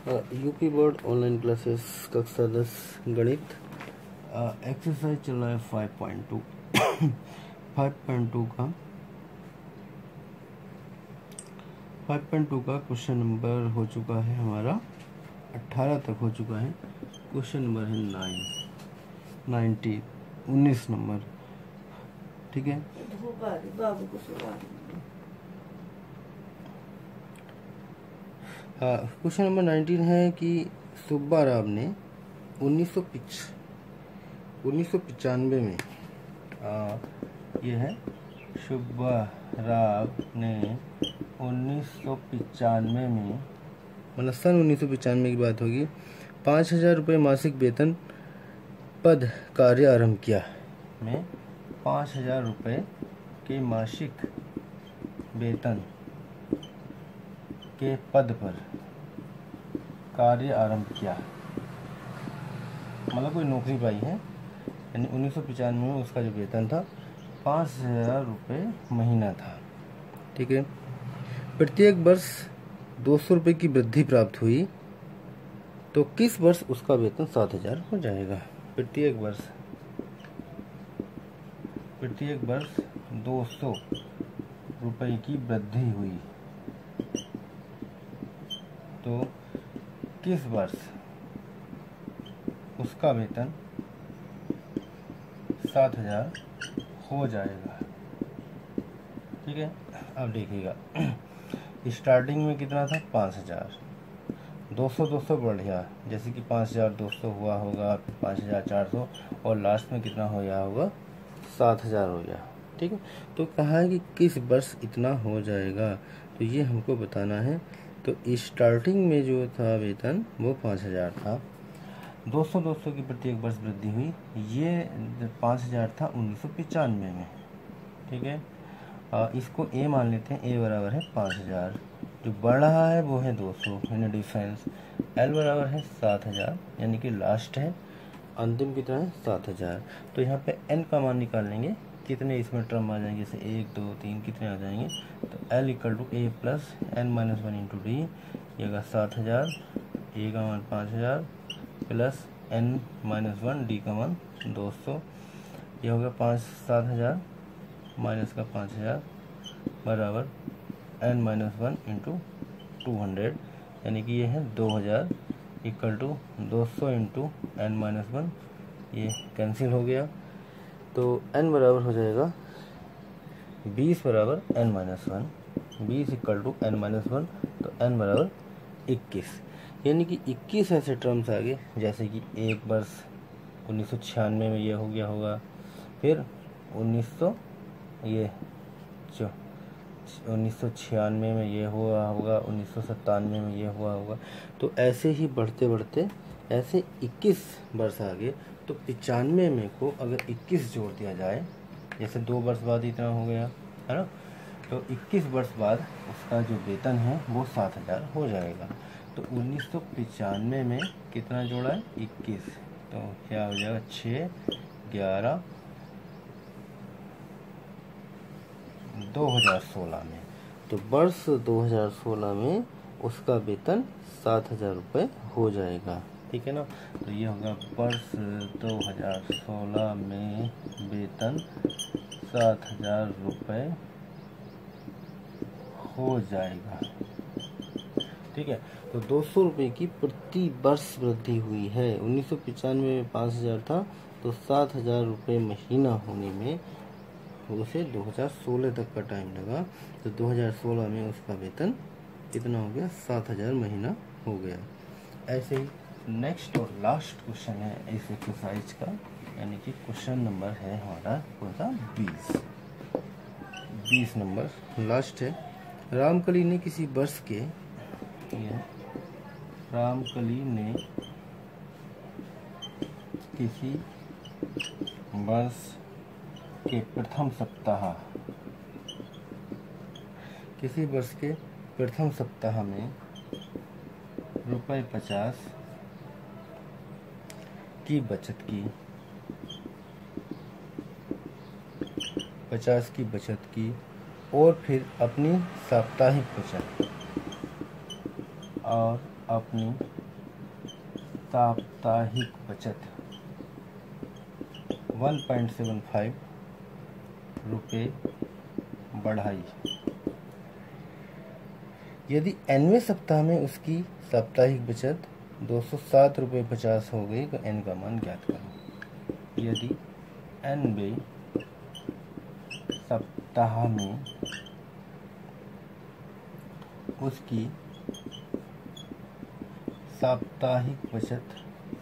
UP board online classes कक्षा 10 गणित exercise चल रहा है 5.2 5.2 का क्वेश्चन नंबर हो चुका है हमारा 18 तक हो चुका है। क्वेश्चन नंबर है 19 नंबर। ठीक है, क्वेश्चन नंबर 19 है कि सुब्बा राव ने 1995 में ये है सुब्बा राव ने 1995 में मतलब सन 1995 की बात होगी 5,000 रुपये मासिक वेतन पद कार्य आरंभ किया। में 5,000 रुपये के मासिक वेतन के पद पर कार्य आरंभ किया, मतलब कोई नौकरी पाई है। यानी 1995 में उसका जो वेतन था 5,000 रुपये महीना था। ठीक है, प्रत्येक वर्ष 200 रुपये की वृद्धि प्राप्त हुई तो किस वर्ष उसका वेतन 7,000 हो जाएगा। प्रत्येक वर्ष 200 रुपये की वृद्धि हुई तो किस वर्ष उसका वेतन 7,000 हो जाएगा। ठीक है, अब देखिएगा स्टार्टिंग में कितना था 5,000, 200 बढ़ गया, जैसे कि 5,200 हुआ होगा, फिर 5,400 और लास्ट में कितना हो गया होगा 7,000 हो गया। ठीक है, तो कहा है कि किस वर्ष इतना हो जाएगा, तो ये हमको बताना है। तो स्टार्टिंग में जो था वेतन वो 5,000 था, 200 की प्रत्येक वर्ष वृद्धि हुई, ये 5,000 था 1995 में। ठीक है, इसको ए मान लेते हैं, ए बराबर है 5,000, जो बढ़ रहा है वो है 200 यानी डिफरेंस, एल बराबर है 7,000 यानी कि लास्ट है, अंतिम कितना है 7,000। तो यहाँ पे एन का मान निकाल लेंगे, कितने इसमें टर्म आ जाएंगे, जैसे 1 2 3 कितने आ जाएंगे, तो L equal to A plus N minus 1 into D, ये होगा 7,000, ए का मान 5,000 प्लस एन माइनस 1 डी का मान 200, ये होगा 7,000 माइनस का 5,000 बराबर एन माइनस 1 इंटू 200, यानी कि ये है 2,000 equal to 200 into N minus 1, ये कैंसिल हो गया। तो n बराबर हो जाएगा 20 बराबर n minus 1, 20 equal to n minus 1, तो n बराबर 21, यानी कि 21 ऐसे टर्म्स आ गए, जैसे कि एक वर्ष 1996 में ये हो गया होगा, फिर 1996 में ये हुआ होगा, 1997 में ये हुआ होगा। तो ऐसे ही बढ़ते बढ़ते ऐसे 21 वर्ष आ गए। तो 95 में को अगर 21 जोड़ दिया जाए, जैसे 2 वर्ष बाद इतना हो गया है ना, तो 21 वर्ष बाद उसका जो वेतन है वो 7,000 हो जाएगा। तो 1995 में कितना जोड़ा है 21, तो क्या हो जाएगा 6 11 2016 में, तो वर्ष 2016 में उसका वेतन 7,000 रुपये हो जाएगा। ठीक है ना, तो ये होगा वर्ष 2016 में वेतन 7,000 रुपये हो जाएगा। ठीक है, तो 200 रुपये की प्रति वर्ष वृद्धि हुई है। 1995 में 5,000 था, तो 7,000 रुपये महीना होने में उसे 2016 तक का टाइम लगा। तो 2016 में उसका वेतन कितना हो गया 7,000 महीना हो गया। ऐसे ही नेक्स्ट और लास्ट क्वेश्चन है इस एक्सरसाइज का, यानी कि क्वेश्चन नंबर है हमारा कौन सा 20 नंबर लास्ट है। रामकली ने किसी वर्ष के प्रथम सप्ताह में ₹50 की बचत की, 50 की बचत की और फिर अपनी साप्ताहिक बचत और अपनी साप्ताहिक बचत 1.75 रुपये बढ़ाई। यदि nवें सप्ताह में उसकी साप्ताहिक बचत 207 रुपये 50 हो गई तो n का मान ज्ञात करो। यदि nवें सप्ताह में उसकी साप्ताहिक बचत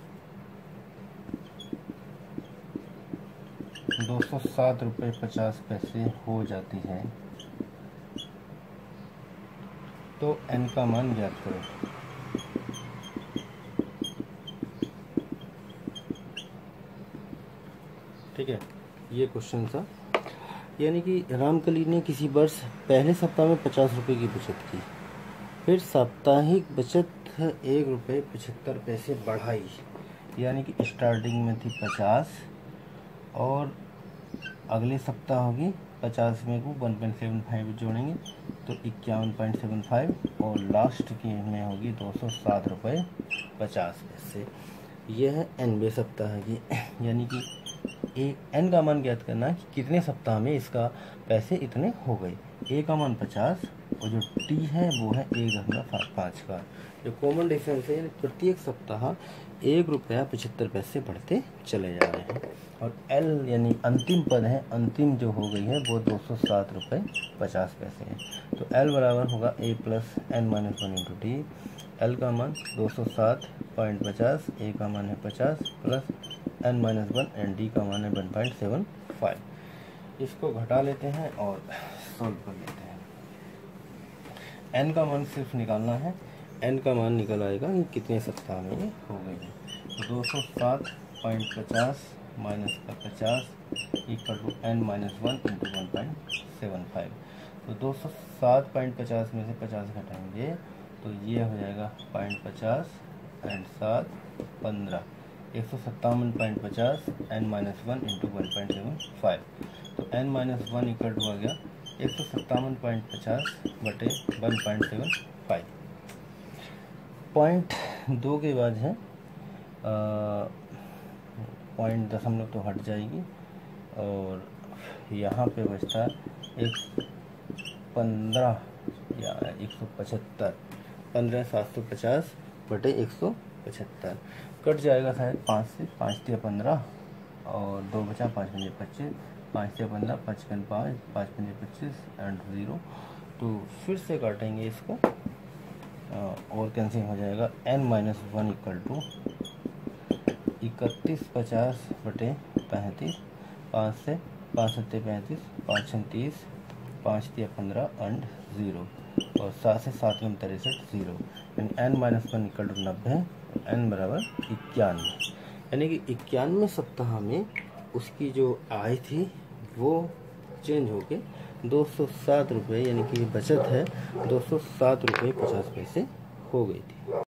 207 रुपये 50 पैसे हो जाती है तो n का मान ज्ञात करो। ठीक है, ये क्वेश्चन था। यानी कि रामकली ने किसी वर्ष पहले सप्ताह में 50 रुपये की बचत की, फिर साप्ताहिक बचत 1 रुपये 75 पैसे बढ़ाई। यानी कि स्टार्टिंग में थी 50 और अगले सप्ताह होगी 50 में को 1.75 जोड़ेंगे तो 51.75 और लास्ट की में होगी 207 रुपये 50 पैसे। यह है nवें सप्ताह की। यानी कि n का मान ज्ञात करना है कि कितने सप्ताह में इसका पैसे इतने हो गए। a का मान 50 और जो t है वो है 1/5 का। जो कॉमन डिफरेंस है प्रत्येक सप्ताह 1 रुपया 75 पैसे बढ़ते चले जा रहे हैं। और l यानी अंतिम पद है, अंतिम जो हो गई है वो 207 रुपये 50 पैसे है। तो l बराबर होगा a plus n minus 1 into टी। l का मान 207.50, a का मान है 50 plus n minus 1 and d का मान है 1.75। इसको घटा लेते हैं और सॉल्व कर लेते हैं। n का मान सिर्फ निकालना है। n का मान निकल आएगा कि कितने सप्ताह में ये हो गई है। 207.50 माइनस का 50 equal to n minus 1 into 1.75। तो 207.50 में से 50 घटाएंगे तो ये हो जाएगा 0.50 एंड 7 15 157.50 n माइनस 1 इंटू 1.75। तो n माइनस 1 इक्वल टू आ गया 157.50 बटे 1.75। पॉइंट 2 के बाद है पॉइंट दशमलव तो हट जाएगी और यहाँ पे बचता 15 या 175 15,750 बटे 175 कट जाएगा शायद 5 से 5 से 15 और 2 बचा 5 पंजे 25 5 से 15 5 5 5 पंजे 25 एंड 0। तो फिर से काटेंगे इसको और कैंसिल हो जाएगा n माइनस 1 इक्वल टू 3150 बटे 35 5 से 5 सत्ते 35 5 छः 30 5 तिया 15 एंड 0 और 7 से 7 में 63 0 यानी n माइनस 1 इक्वल टू 90 और n बराबर 91। यानी कि 91 सप्ताह में उसकी जो आय थी वो चेंज होके 207 रुपये यानी कि बचत है 207 रुपये 50 पैसे हो गई थी।